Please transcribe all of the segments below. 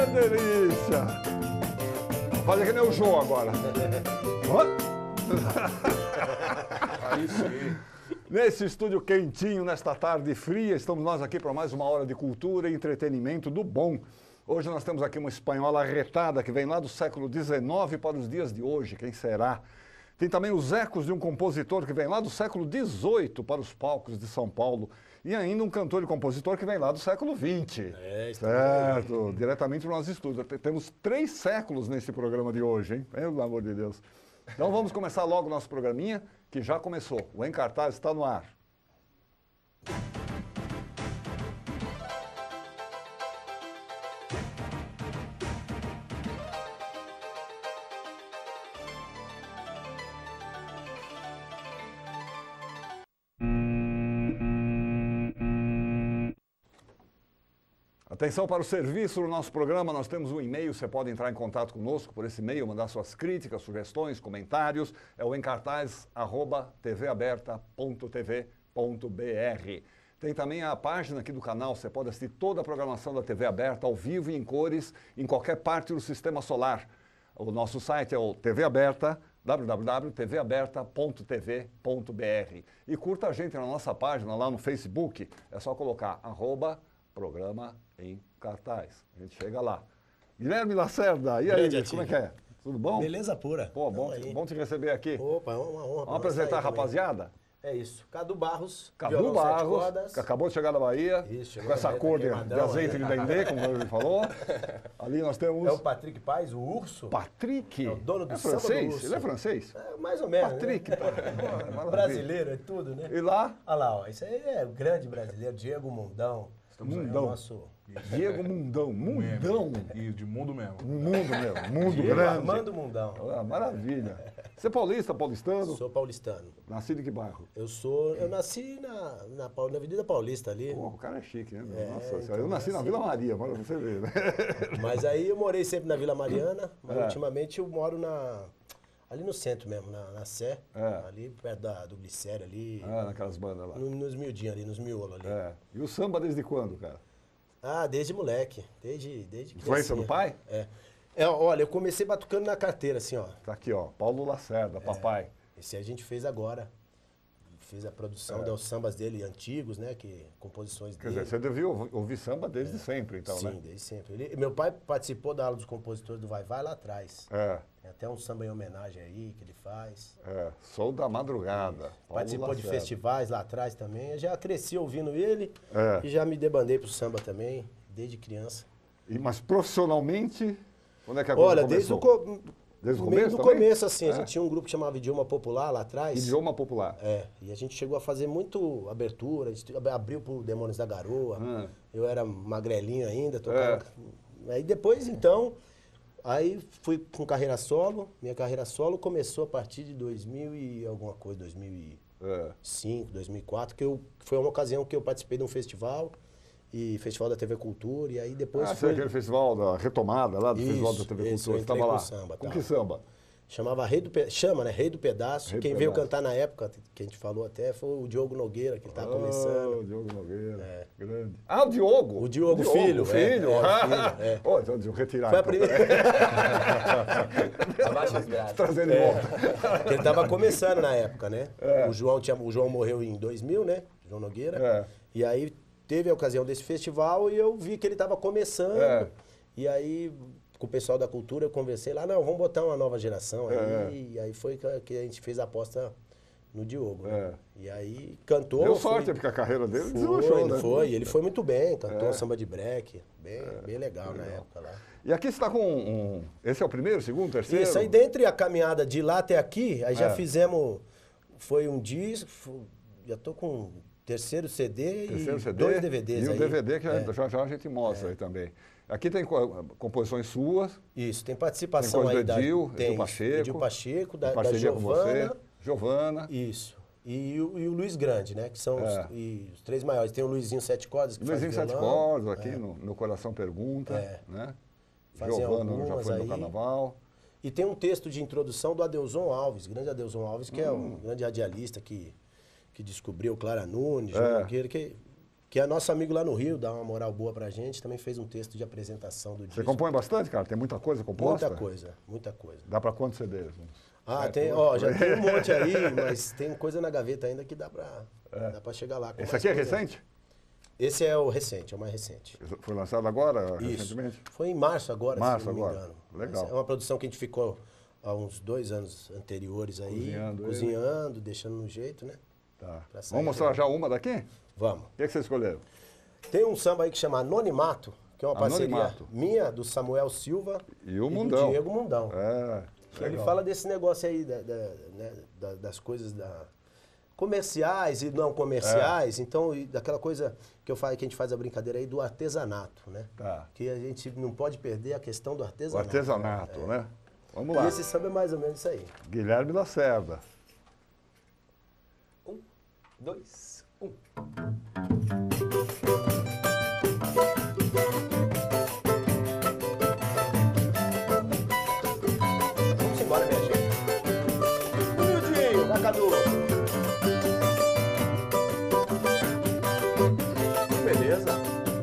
delícia! Fazer que nem o Jô agora. Aí sim. Nesse estúdio quentinho, nesta tarde fria, estamos nós aqui para mais uma hora de cultura e entretenimento do bom. Hoje nós temos aqui uma espanhola arretada que vem lá do século XIX para os dias de hoje, quem será? Tem também os ecos de um compositor que vem lá do século XVIII para os palcos de São Paulo. E ainda um cantor e compositor que vem lá do século XX. Certo, diretamente do nosso estúdio. Temos 3 séculos nesse programa de hoje, hein? Pelo amor de Deus. Então vamos começar logo o nosso programinha, que já começou. O Em Cartaz está no ar. Atenção para o serviço do nosso programa, nós temos um e-mail, você pode entrar em contato conosco por esse e-mail, mandar suas críticas, sugestões, comentários, é o encartaz@tvaberta.tv.br. Tem também a página aqui do canal, você pode assistir toda a programação da TV Aberta, ao vivo e em cores, em qualquer parte do Sistema Solar. O nosso site é o TV Aberta, www.tvaberta.tv.br. E curta a gente na nossa página, lá no Facebook, é só colocar @programa em cartaz. A gente chega lá. Guilherme Lacerda, e aí, como é que é? Tudo bom? Beleza pura. Pô, bom te receber aqui. Opa, é uma honra. Vamos apresentar a rapaziada? É isso. Cadu Barros. Cadu Barros, que acabou de chegar da Bahia. Isso, com essa cor de azeite de dendê, como ele falou. Ali nós temos... É o Patrick Paz, o urso. Patrick? É o dono do francês? Samba do Urso. Ele é francês? É, mais ou menos. Patrick, né? Brasileiro. Brasileiro, é tudo, né? E lá? Olha lá, ó, isso aí é o grande brasileiro, Diego Mundão. Mundão. É o nosso... Diego Mundão. Mundão. E de mundo mesmo. Mundo mesmo. Mundo Diego grande. Armando Mundão. Ah, maravilha. Você é paulista, paulistano? Sou paulistano. Nascido em que bairro? Eu nasci na Avenida Paulista ali. Pô, o cara é chique, né? Nossa então senhora. Eu nasci na Vila Maria, para você ver, né? Mas aí eu morei sempre na Vila Mariana, mas ultimamente eu moro ali no centro mesmo, na Sé, ali perto do Glicério ali. Ah, naquelas bandas lá. Nos miudinhos ali, nos miolos ali. É. E o samba desde quando, cara? Ah, desde moleque, desde criancinha. Influência do pai? Olha, eu comecei batucando na carteira, assim, ó. Tá aqui, ó, Paulo Lacerda, papai. Esse a gente fez agora. Fez a produção dos sambas dele antigos, né, composições Quer dele. dizer, você devia ouvir samba desde sempre, então, Sim, né? desde sempre. Meu pai participou da aula dos compositores do Vai Vai lá atrás. Tem até um samba em homenagem aí que ele faz. Sou da madrugada. Paulo Participou de Lacerda. festivais lá atrás também. Eu já cresci ouvindo ele e já me debandei pro samba também, desde criança. Mas profissionalmente, quando é que a coisa Olha, começou? Desde o meio começo do também? começo, assim, a gente tinha um grupo que chamava Idioma Popular lá atrás. Idioma popular. E a gente chegou a fazer muito abertura, a gente abriu pro Demônios da Garoa. Eu era magrelinho ainda, tocava. Aí depois, então, aí fui com carreira solo. Minha carreira solo começou a partir de 2000 e alguma coisa, 2005, 2004, foi uma ocasião que eu participei de um festival. E Festival da TV Cultura, e aí depois foi aquele festival da retomada lá do Festival da TV Cultura. Eu Você estava lá. Samba, com que samba? Chamava Rei do Pedaço. Rei do Quem veio Pedaço. cantar na época, que a gente falou até, foi o Diogo Nogueira, que ele estava começando. O Diogo Nogueira, grande. Ah, o Diogo! O Diogo filho. O filho. Filho. Então, deixa eu retirar. Foi a então. primeira... Abaixa as grades. Trazendo de volta. Ele estava começando na época, né? O João morreu em 2000, né? João Nogueira. E aí teve a ocasião desse festival e eu vi que ele estava começando. E aí, com o pessoal da cultura, eu conversei lá, não, vamos botar uma nova geração aí. E aí foi que a gente fez a aposta no Diogo. Né? E aí cantou. Deu sorte, porque a carreira dele deslanchou, né? Ele foi muito bem, cantou samba de break. Bem legal na época lá. E aqui você está com esse é o primeiro, segundo, terceiro? Isso, aí dentre a caminhada de lá até aqui, aí já fizemos, foi um disco, já tô com terceiro CD e 2 DVDs e aí. E o DVD que já a gente mostra aí também. Aqui tem composições suas. Isso, tem participação tem aí da Edil Pacheco, da parceria Giovana. Com você, Giovana. Isso. E o Luiz Grande, né? Que são os 3 maiores. Tem o Luizinho Sete Cordas, que Luizinho faz Sete Cordas, aqui no Meu Coração Pergunta. Né? Giovana já foi no carnaval. E tem um texto de introdução do Adelson Alves, grande Adelson Alves, que é um grande radialista que descobriu Clara Nunes, João Nogueira, que que é nosso amigo lá no Rio, dá uma moral boa pra gente, também fez um texto de apresentação do disco. Você compõe bastante, cara? Tem muita coisa composta? Muita coisa, muita coisa. Dá pra quantos CDs? Já tem um monte aí, mas tem coisa na gaveta ainda que dá pra chegar lá. Esse aqui é recente? Esse é o recente, é o mais recente. Foi lançado agora, Isso. recentemente? Foi em março agora, Março se não me agora. engano. Legal. É uma produção que a gente ficou há uns 2 anos anteriores aí, cozinhando, deixando no jeito, né? Tá. Sair Vamos mostrar já uma daqui? Vamos. O que você escolheu? Tem um samba aí que chama Anonimato, que é uma parceria Anonimato. minha, do Samuel Silva E o do Mundão. Diego Mundão. É, Ele fala desse negócio aí das coisas comerciais e não comerciais, então daquela coisa que a gente faz a brincadeira aí do artesanato, né? Tá. Que a gente não pode perder a questão do O artesanato. artesanato, né? Vamos E lá. esse samba é mais ou menos isso aí. Guilherme Lacerda. 1, 2, 1. Vamos embora, minha gente. Humildinho, Vacador. Beleza.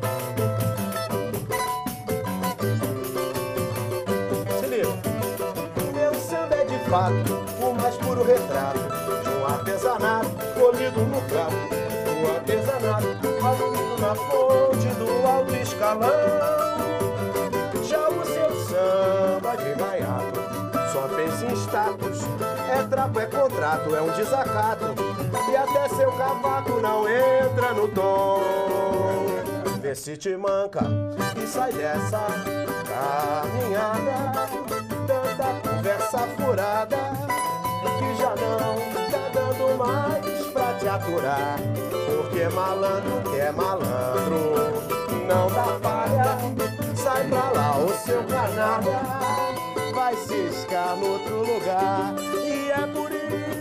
Se liga. Meu samba é de fato o mais puro retrato de um artesanato colhido no prato. O artesanato alumido na fonte do alto escalão. Já o seu samba de gaiato só pensa em status. É trapo, é contrato, é um desacato. E até seu cavaco não entra no tom. Vê se te manca e sai dessa caminhada. Tanta conversa furada que já não tá dando mais pra te aturar. Porque malandro que é malandro, não dá falha. Sai pra lá, o seu canalha vai ciscar no outro lugar. E é por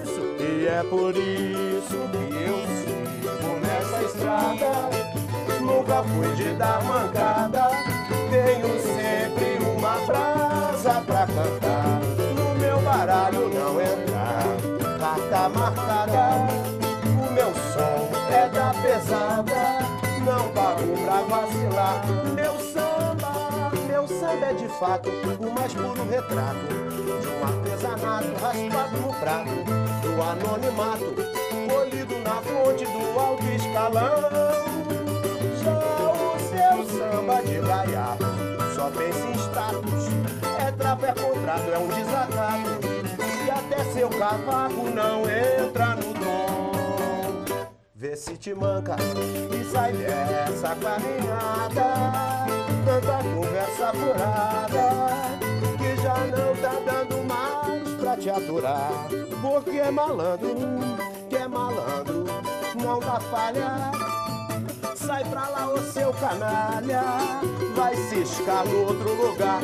isso que eu sigo nessa estrada. Nunca fui de dar mancada, tenho sempre uma brasa pra cantar. No meu baralho não entra carta marcada. O meu som é da pesada, não pago pra vacilar. Meu samba é de fato o mais puro retrato de um artesanato raspado no prato do anonimato, colhido na fonte do alto escalão. Já o seu samba de gaiato só pensa em status, é trapo, é contrato, é um desacato. E até seu cavaco não entra no dom. Vê se te manca e sai dessa caminhada. Tanta conversa furada que já não tá dando mais pra te aturar. Porque é malandro, que é malandro, não dá falha. Sai pra lá, o seu canalha vai ciscar no outro lugar.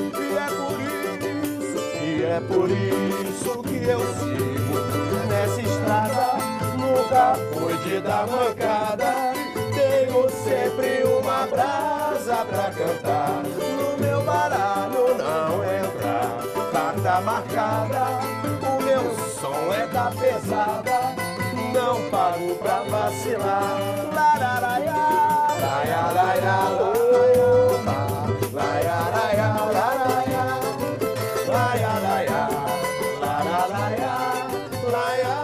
E é por isso que eu sigo nessa estrada. Nunca fui de dar mancada, tenho sempre uma brasa pra cantar. No meu baralho não entra carta marcada. O meu som é da pesada, não pago pra vacilar. Lararaiá, laia, laia, laia, laia, laia, laia, laia, laia, lararaiá, laia.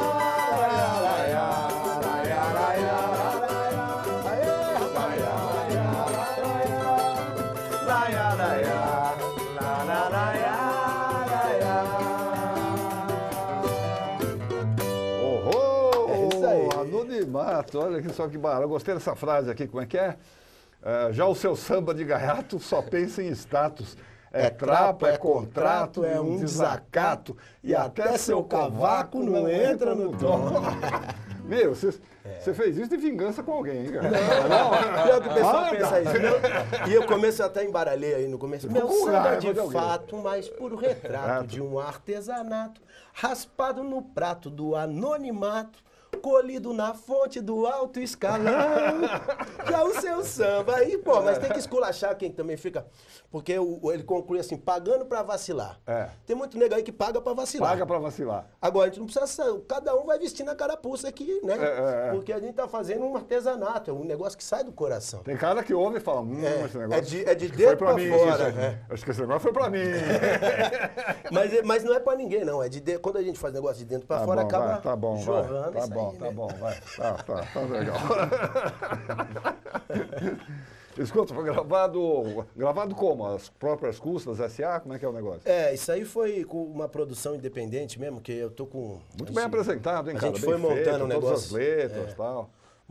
Anonimato, olha que só que barato. Gostei dessa frase aqui, como é que é? Já o seu samba de gaiato só pensa em status. É trapo, é contrato, é um desacato. E até seu cavaco não entra no dom. Meu, você fez isso de vingança com alguém, hein, cara? Não, pior que o pessoal pensa isso. E eu começo até embaralhei aí no começo. Meu samba de fato, mas puro retrato de um artesanato raspado no prato do anonimato, colhido na fonte do alto escalão. Já o seu samba. Aí, pô, mas tem que esculachar quem também fica. Porque ele conclui assim, pagando pra vacilar. Tem muito nego aí que paga pra vacilar. Paga pra vacilar. Agora, a gente não precisa. Cada um vai vestir na carapuça aqui, né? Porque a gente tá fazendo um artesanato, é um negócio que sai do coração. Tem cara que ouve e fala, esse negócio. É de dentro pra fora. Acho que esse negócio foi pra mim. Mas não é pra ninguém, não. Quando a gente faz negócio de dentro pra fora, acaba tá bom, jorrando. Tá bom, tá bom, vai. Tá legal. Escuta, foi gravado como? As próprias custas, SA? Como é que é o negócio? Isso aí foi com uma produção independente mesmo, que eu tô com... Muito bem apresentado, hein, cara? A gente foi montando um negócio. Todas as letras e tal.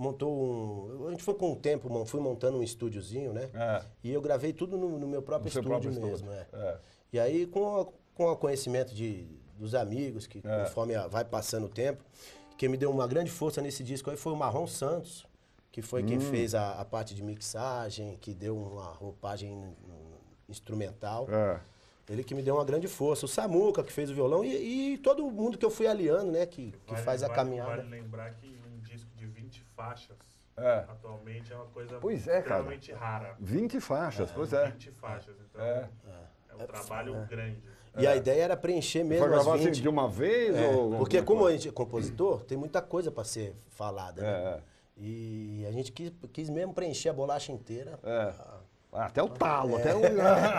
A gente foi com o tempo, fui montando um estúdiozinho, né? E eu gravei tudo no meu próprio estúdio mesmo. E aí, com o conhecimento dos amigos, que conforme vai passando o tempo, quem me deu uma grande força nesse disco aí foi o Marrom Santos, que foi quem fez a parte de mixagem, que deu uma roupagem instrumental. Ele que me deu uma grande força. O Samuca, que fez o violão, e todo mundo que eu fui aliando, né? Que faz a caminhada. Vale lembrar que um disco de 20 faixas, atualmente, é uma coisa extremamente rara. 20 faixas, pois é. 20 faixas, então é um trabalho grande. E a ideia era preencher mesmo as 20. Foi gravar assim, de uma vez? Porque como a gente é compositor, tem muita coisa para ser falada, né? E a gente quis mesmo preencher a bolacha inteira. Até o talo, até o...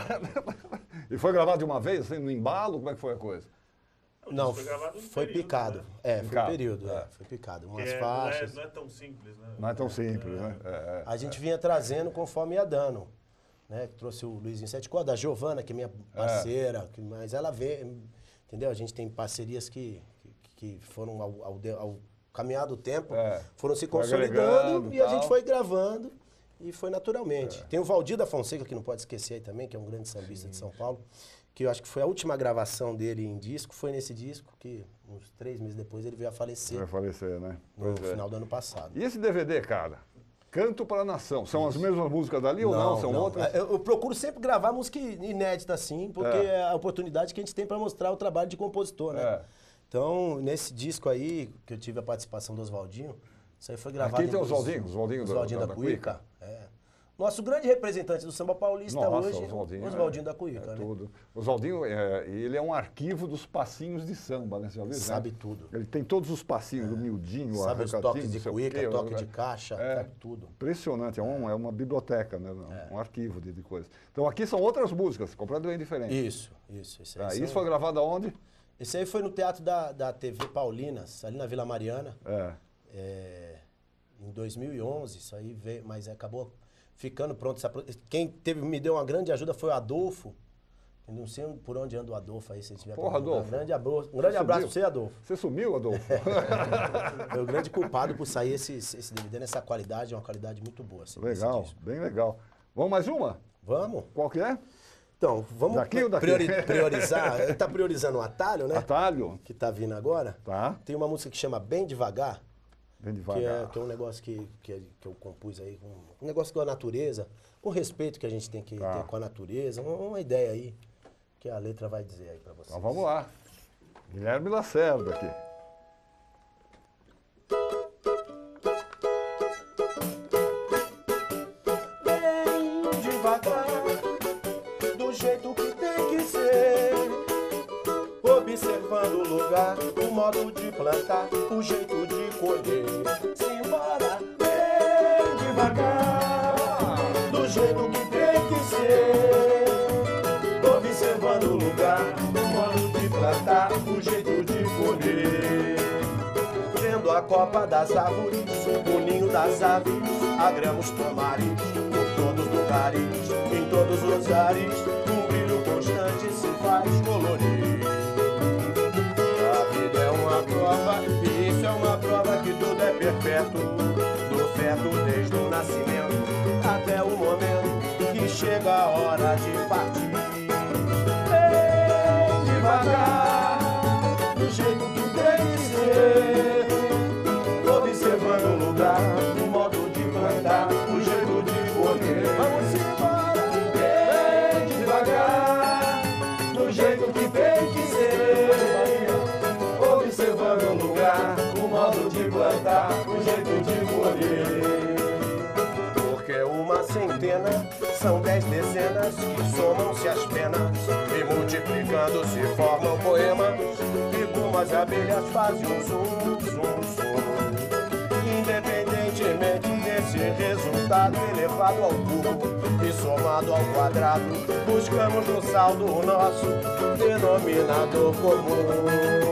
E foi gravado de uma vez, assim, no embalo? Como é que foi a coisa? Não, foi picado. Né? Foi período, foi picado. Umas faixas. Não é tão simples, né? Não é tão simples, né? A gente vinha trazendo conforme ia dando. Né? Trouxe o Luizinho Sete Cordas, a Giovana, que é minha parceira, mas ela vê, entendeu? A gente tem parcerias que foram ao caminhar do tempo, foram se consolidando e a gente foi gravando e foi naturalmente. Tem o Valdir da Fonseca, que não pode esquecer aí também, que é um grande sambista de São Paulo, que eu acho que foi a última gravação dele em disco, foi nesse disco, que uns 3 meses depois ele veio a falecer. Vai falecer, né? No final do ano passado. E esse DVD, cara? Canto para a Nação. São as mesmas músicas dali ou não? São outras? Eu procuro sempre gravar música inédita assim, porque é a oportunidade que a gente tem para mostrar o trabalho de compositor, né? Então, nesse disco aí, que eu tive a participação do Oswaldinho, isso aí foi gravado... Aqui tem o Oswaldinho da Cuíca. Nosso grande representante do samba paulista hoje, Oswaldinho da Cuíca, né? Tudo. Oswaldinho, ele é um arquivo dos passinhos de samba, né? Você já viu? Sabe tudo. Ele tem todos os passinhos, do miudinho, sabe os toques de cuíca, toque de caixa, sabe tudo. Impressionante, é uma biblioteca, né? Um arquivo de coisas. Então aqui são outras músicas, completamente diferentes. Isso. Isso foi gravado aonde? Esse aí foi no Teatro da TV Paulinas, ali na Vila Mariana. Em 2011, isso aí veio, mas acabou ficando pronto. Quem me deu uma grande ajuda foi o Adolfo. Eu não sei por onde anda o Adolfo aí, se tiver... Porra, Adolfo. Um grande abraço pra você, Adolfo. Você sumiu, Adolfo? Foi o grande culpado por sair esse DVD nessa qualidade, é uma qualidade muito boa. Assim, legal, bem legal. Vamos mais uma? Vamos. Qual que é? Então, vamos daqui ou daqui? Priorizar. Ele tá priorizando o Atalho, né? Atalho. Que tá vindo agora. Tá. Tem uma música que chama Bem Devagar. Bem Devagar. Que é um negócio que eu compus aí, um negócio com a natureza, com o respeito que a gente tem que ter com a natureza, uma ideia aí que a letra vai dizer aí pra vocês. Então vamos lá. Guilherme Lacerda aqui. Bem devagar, do jeito que tem que ser, observando o lugar, o modo de plantar, o jeito de colher. Simbora, bem devagar, do jeito que tem que ser, observando o lugar, o modo de plantar, o jeito de colher. Vendo a copa das árvores, o ninho das aves, agramos tomares, por todos os lugares, em todos os ares, um brilho constante se faz colorir. A vida é uma prova, e isso é uma prova que tudo é perfeito, do feto desde o nascimento até o momento que chega a hora de partir. Bem devagar, do jeito que tem que ser, observando o lugar, o modo de plantar, o jeito de colher. Vamos embora, bem devagar, do jeito que tem que ser, observando o lugar, o modo de plantar. centena, são 10 dezenas que somam-se as penas e multiplicando se formam poemas que como as abelhas fazem um zum, zum, zum. Independentemente desse resultado elevado ao cubo e somado ao quadrado, buscamos no saldo o nosso denominador comum.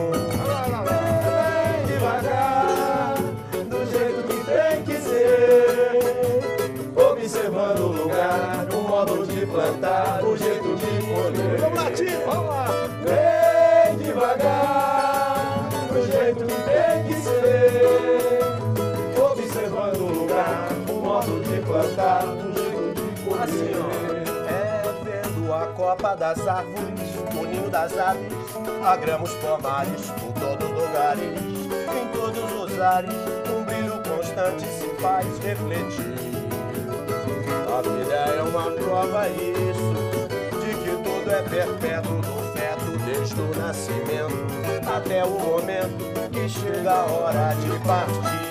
Vem devagar, do jeito que tem que ser, observando o lugar, o modo de plantar, o jeito de colher. Vamos lá, tio, vamos lá! Vem devagar, do jeito que tem que ser, observando o lugar, o modo de plantar, o jeito de colher. Assim, ó. Vendo a copa das árvores, o ninho das aves, agramos pomares por todos os lugares, em todos os ares, um brilho constante se faz refletir. A vida é uma prova, isso, de que tudo é perpétuo do feto desde o nascimento até o momento que chega a hora de partir.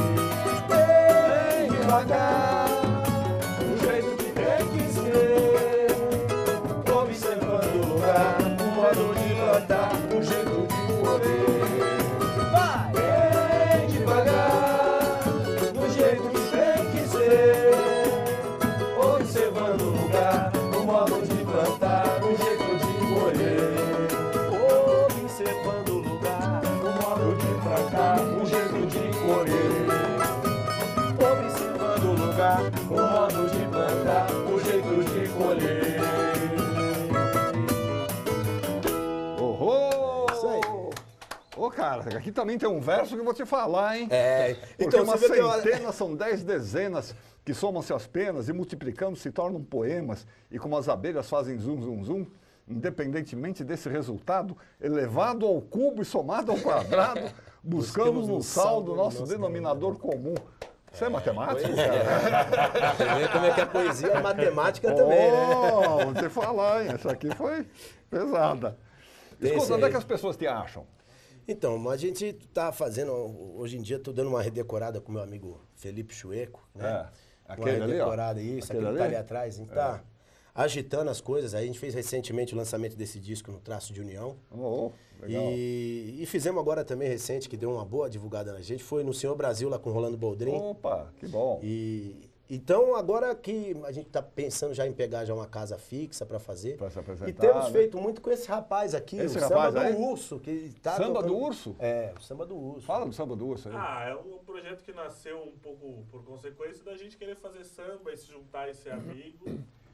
Bem devagar, do jeito que tem que ser, observando o lugar, o modo de plantar, o jeito de colher. Vai! Bem devagar, do jeito que tem que ser, observando o lugar, o modo de plantar, o jeito de colher. Observando o lugar, o modo de plantar, o jeito de colher. Observando o lugar, o modo de plantar, o jeito de colher. Isso aí. Ô, cara, aqui também tem um verso que eu vou te falar, hein? Então porque uma você vê que centena são 10 dezenas que somam-se as penas e multiplicando se tornam poemas e como as abelhas fazem zum, zum, zum, independentemente desse resultado, elevado ao cubo e somado ao quadrado, buscamos no saldo o nosso denominador comum. Isso é matemática, cara? Você vê como é que a poesia é matemática também, né? Vou te falar, hein? Essa aqui foi pesada. Escuta, onde é que as pessoas te acham? Então, a gente tá fazendo, hoje em dia, tô dando uma redecorada com meu amigo Felipe Chueco, né? Aquele uma redecorada, ali, ó. Isso, aquele que tá ali atrás. A gente tá agitando as coisas. Aí a gente fez recentemente o lançamento desse disco no Traço de União. Legal. E fizemos agora também recente, que deu uma boa divulgada na gente, foi no Senhor Brasil, lá com o Rolando Boldrin. Opa, que bom. Então, agora que a gente tá pensando já em pegar já uma casa fixa para fazer. Pra se apresentar, e temos né? feito muito com esse rapaz aqui, Esse o rapaz Samba aí? do Urso. Que tá Samba tocando... do Urso? O Samba do Urso. Fala do Samba do Urso aí. É um projeto que nasceu um pouco por consequência da gente querer fazer samba e se juntar e ser amigo.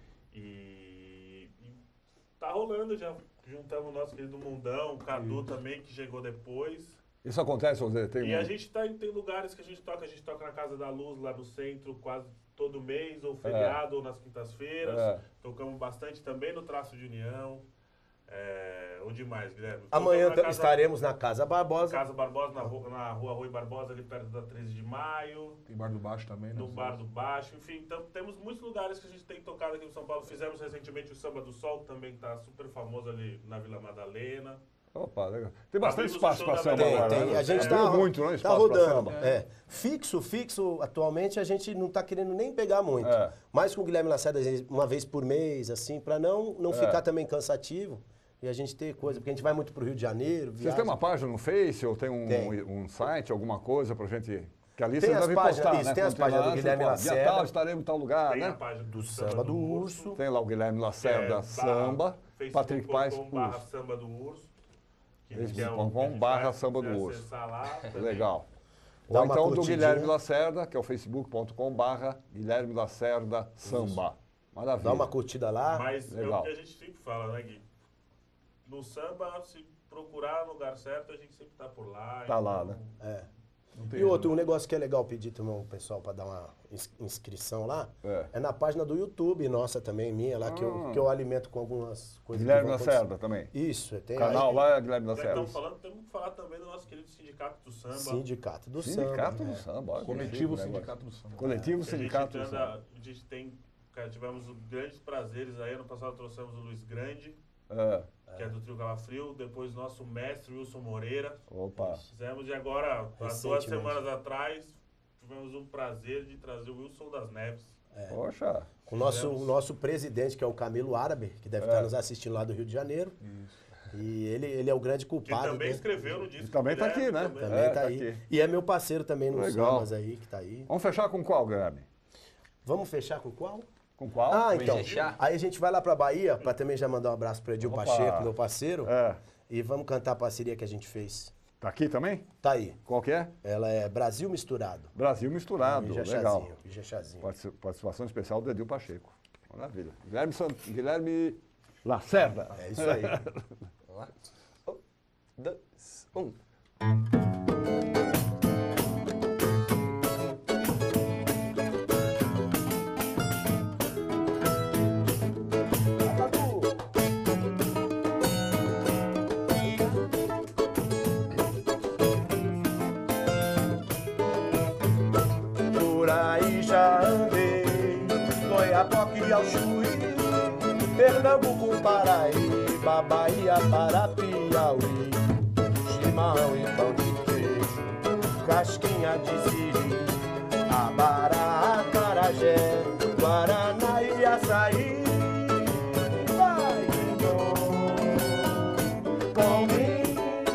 E tá rolando, já juntamos o nosso querido Mundão, o Cadu também, que chegou depois. Isso acontece, José? A gente tem lugares que a gente toca na Casa da Luz, lá no centro, quase todo mês, ou feriado, ou nas quintas-feiras. Tocamos bastante também no Traço de União. Onde mais, Guilherme? Amanhã estaremos na Casa Barbosa. Casa Barbosa, na rua Rui Barbosa, ali perto da 13 de maio. Tem Bar do Baixo também, né? No Bar do Baixo. Enfim, então, temos muitos lugares que a gente tem tocado aqui no São Paulo. Fizemos recentemente o Samba do Sol, que também está super famoso ali na Vila Madalena. Opa, legal. Tem bastante espaço para samba Tem, agora, né? A gente tá muito, né? Tá rodando. Fixo, atualmente a gente não tá querendo nem pegar muito. Mais com o Guilherme Lacerda, uma vez por mês, assim, para não ficar também cansativo. E a gente ter coisa, porque a gente vai muito pro Rio de Janeiro. Vocês têm uma página no Face ou tem um site, alguma coisa pra gente... Que ali tem vocês devem postar, isso, né? tem as páginas do Guilherme Lacerda. Dia tal, estaremos em tal lugar, tem né? A página do Samba do Urso. Tem lá o Guilherme Lacerda Samba. Patrick Paz Urso. Samba do Urso. Facebook.com/Samba do Urso. Legal. Dá Ou então do curtidinha. Guilherme Lacerda, que é o facebook.com/Guilherme Lacerda Samba. Maravilha. Dá uma curtida lá. Mas legal. É o que a gente sempre fala, né, Gui? No samba, se procurar no lugar certo, a gente sempre tá por lá. Tá lá, né? E outro, um negócio que é legal pedir também ao pessoal para dar uma inscrição lá, é na página do YouTube nossa também, minha, lá que eu alimento com algumas coisas. Guilherme Lacerda também. Isso, tem O canal aí, lá é Guilherme Já Lacerda. estamos falando, temos que falar também do nosso querido Sindicato do Samba. Sindicato do Sindicato Samba. do Samba. Olha, Coletivo que chique, Sindicato do Samba. Coletivo Sindicato do Samba. A gente tem, tivemos grandes prazeres aí. Ano passado trouxemos o Luiz Grande, que é do Trio Calafrio. Depois nosso mestre Wilson Moreira. Opa. Fizemos e agora, há 2 semanas atrás, tivemos o prazer de trazer o Wilson das Neves. Poxa. Com o nosso presidente, que é o Camilo Árabe, que deve estar nos assistindo lá do Rio de Janeiro. Isso. E ele é o grande Que culpado. também escreveu no disco. E também tá aqui, né? Também tá aí. aqui. E é meu parceiro também nos Legal. sambas aí, que tá aí. Vamos fechar com qual, Guilherme? Vamos fechar com qual? Com qual? Ah, então. fechar? Aí a gente vai lá pra Bahia, pra também já mandar um abraço pro Edil Opa. Pacheco, meu parceiro. É. E vamos cantar a parceria que a gente fez. Tá aqui também? Tá aí. Qual que é? Ela é Brasil Misturado. Brasil Misturado, Ija legal. Chazinho, Ija Chazinho. Participação especial do Edil Pacheco. Maravilha. Guilherme Lacerda. É isso aí. Vamos lá. 1, 2, 1. Por aí já andei, Goiapoque ao Chuí, Pernambuco, Paraíba, Bahia para Piauí, chimarrão e pão de queijo, casquinha de siri, abará, acarajé, guaraná e açaí. Vai, com mim,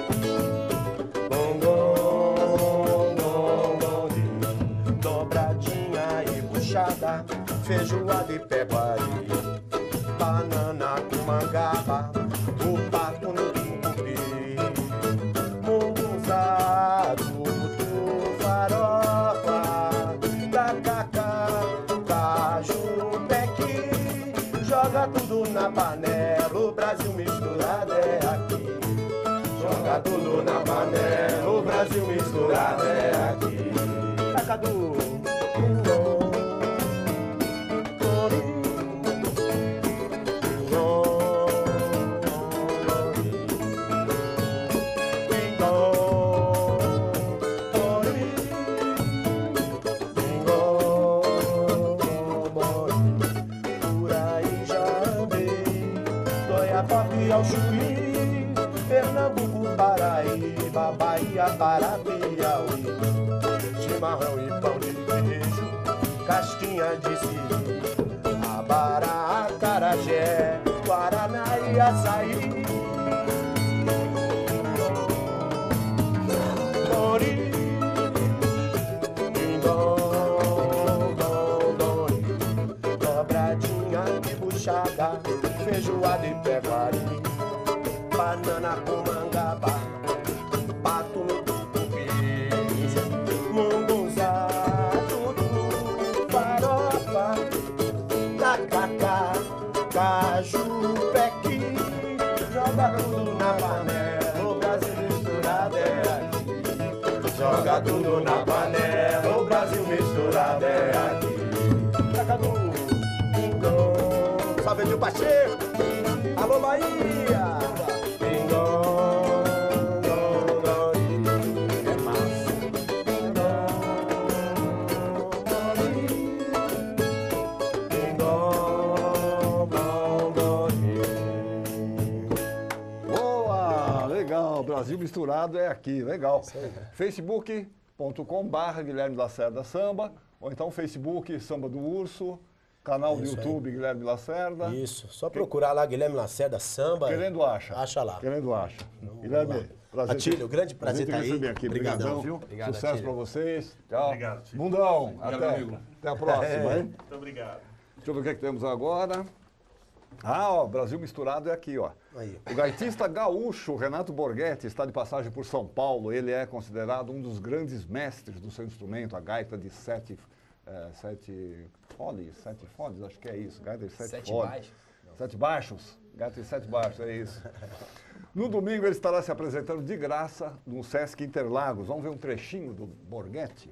dobradinha e buchada, feijoada e peguari, banana com mangaba, o pato no tucupi, mungunzá, tutu, farofa, tacacá, caju, pequi, joga tudo na panela, o Brasil misturado é aqui. Joga tudo na panela, o Brasil misturado é aqui. Tacadu. Por aí já andei, Goiapoque ao Chuí, Pernambuco, Paraíba, Bahia para Piauí, chimarrão e pão de queijo, casquinha de siri, abará, acarajé, guaraná e açaí. Dori, dobradinha de buchada, feijoada e peguari, banana com mangaba, pato no tucupi, mungunzá, tutu, farofa, tacacá, caju, pequi, joga tudo na panela, o Brasil misturado é aqui. Joga tudo na panela, o Brasil misturado é aqui. Tacadu, Pingão, salve Edil Pacheco, alô Bahia, Pingão, é massa. Boa! Legal. Brasil Misturado é aqui. Legal. Facebook.com/, Guilherme Lacerda Samba. Ou então Facebook Samba do Urso. Canal do Isso aí. YouTube Guilherme Lacerda. Isso, só procurar lá Guilherme Lacerda Samba. Querendo acha. Acha lá. Querendo acha. Vamos Guilherme, lá. prazer. Atílio, grande prazer te tá aí. receber aqui. Obrigadão. Obrigadão, viu? Obrigado, Sucesso Atílio. pra vocês. Tchau. Obrigado, Atílio. Mundão, até a próxima, hein? Muito obrigado. Deixa eu ver o que, é que temos agora. Ah, ó, Brasil Misturado é aqui, ó. Aí. O gaitista gaúcho Renato Borghetti está de passagem por São Paulo. Ele é considerado um dos grandes mestres do seu instrumento, a gaita de sete foles, acho que é isso. Gaita de sete foles. Baixos? Sete baixos? Gaita de sete baixos, é isso. No domingo ele estará se apresentando de graça no Sesc Interlagos. Vamos ver um trechinho do Borghetti?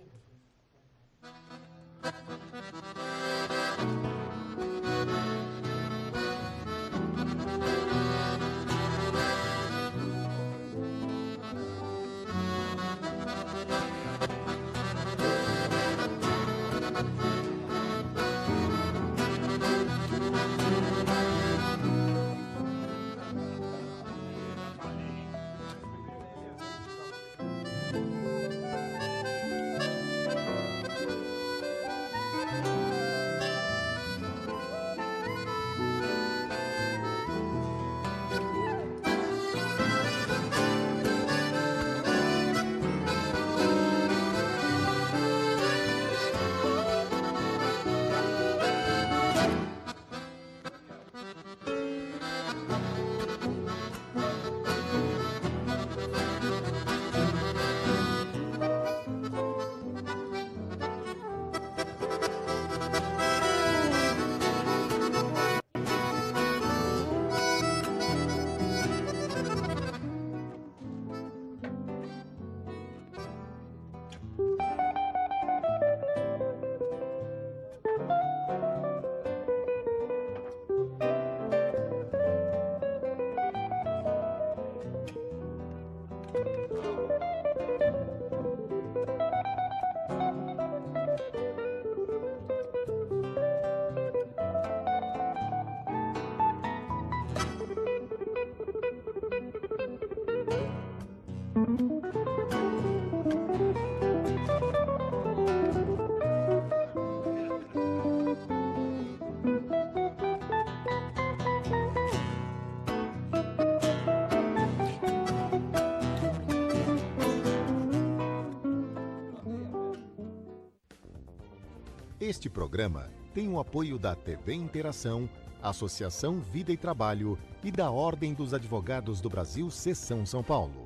Este programa tem o apoio da TV Interação, Associação Vida e Trabalho e da Ordem dos Advogados do Brasil, Seção São Paulo.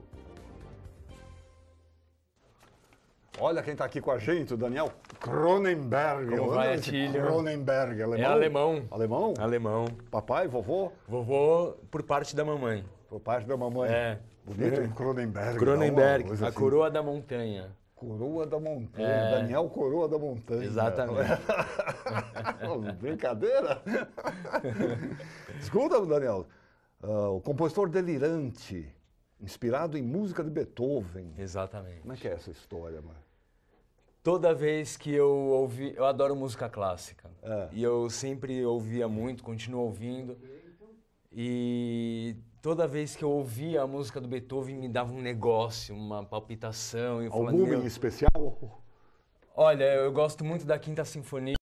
Olha quem está aqui com a gente, o Daniel Cronenberg. Como vai, Atílio? Cronenberg, alemão? É alemão. Alemão? Alemão. Papai, vovô? Vovô por parte da mamãe. Por parte da mamãe. É. Bonito, hein? Cronenberg. Cronenberg, Coisa a assim. coroa da montanha. Coroa da montanha. É. Daniel Coroa da Montanha. Exatamente. Brincadeira? Escuta, Daniel. O compositor delirante, inspirado em música de Beethoven. Exatamente. Como é que é essa história, mano? Toda vez que eu ouvi... Eu adoro música clássica. É. E eu sempre ouvia muito, continuo ouvindo. E toda vez que eu ouvia a música do Beethoven, me dava um negócio, uma palpitação. E eu falava, Alguma "Meu, em especial? olha, eu gosto muito da Quinta Sinfonia